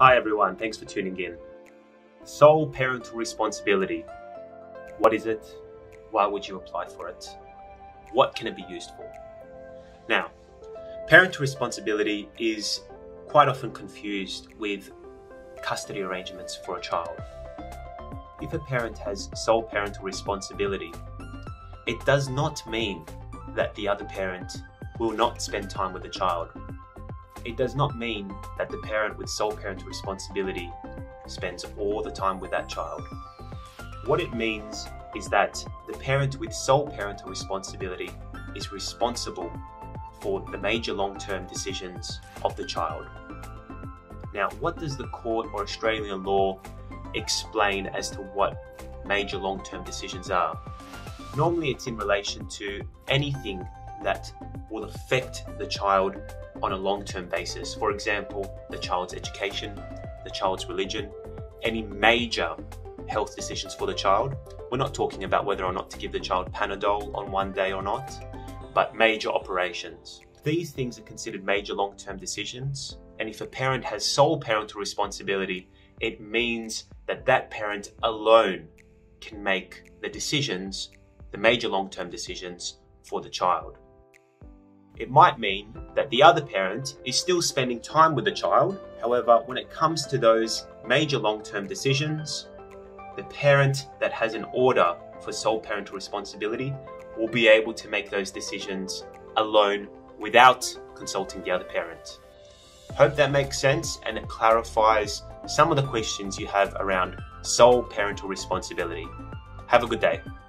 Hi everyone, thanks for tuning in. Sole parental responsibility. What is it? Why would you apply for it? What can it be used for? Now, parental responsibility is quite often confused with custody arrangements for a child. If a parent has sole parental responsibility, it does not mean that the other parent will not spend time with the child. It does not mean that the parent with sole parental responsibility spends all the time with that child. What it means is that the parent with sole parental responsibility is responsible for the major long-term decisions of the child. Now, what does the court or Australian law explain as to what major long-term decisions are? Normally it's in relation to anything that will affect the child on a long-term basis. For example, the child's education, the child's religion, any major health decisions for the child. We're not talking about whether or not to give the child Panadol on one day or not, but major operations. These things are considered major long-term decisions, and if a parent has sole parental responsibility, it means that that parent alone can make the decisions, the major long-term decisions for the child. It might mean that the other parent is still spending time with the child. However, when it comes to those major long-term decisions, the parent that has an order for sole parental responsibility will be able to make those decisions alone without consulting the other parent. Hope that makes sense and it clarifies some of the questions you have around sole parental responsibility. Have a good day.